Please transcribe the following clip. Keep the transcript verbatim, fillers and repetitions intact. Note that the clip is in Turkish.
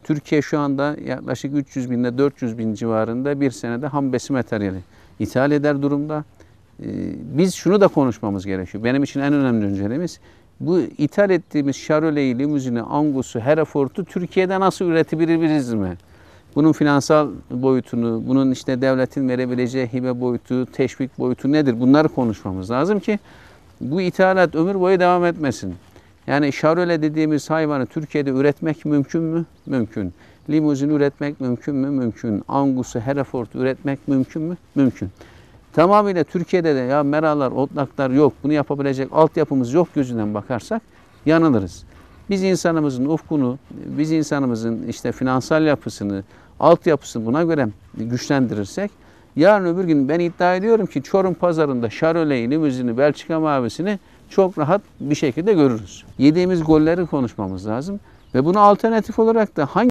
Türkiye şu anda yaklaşık üç yüz binde dört yüz bin civarında bir senede ham besin materyali ithal eder durumda. Biz şunu da konuşmamız gerekiyor. Benim için en önemli önceliğimiz bu ithal ettiğimiz Chevrolet'i, limuzini, Angus'u, Hereford'u Türkiye'de nasıl üretebiliriz mi? Bunun finansal boyutunu, bunun işte devletin verebileceği hibe boyutu, teşvik boyutu nedir? Bunları konuşmamız lazım ki bu ithalat ömür boyu devam etmesin. Yani Chevrolet dediğimiz hayvanı Türkiye'de üretmek mümkün mü? Mümkün. Limuzin üretmek mümkün mü? Mümkün. Angus'u, Hereford'u üretmek mümkün mü? Mümkün. Tamamıyla Türkiye'de de ya meralar, otlaklar yok, bunu yapabilecek altyapımız yok gözünden bakarsak yanılırız. Biz insanımızın ufkunu, biz insanımızın işte finansal yapısını, altyapısını buna göre güçlendirirsek, yarın öbür gün ben iddia ediyorum ki Çorum pazarında Chevrolet'i, limuzini, Belçika mavisini çok rahat bir şekilde görürüz. Yediğimiz golleri konuşmamız lazım ve bunu alternatif olarak da hangi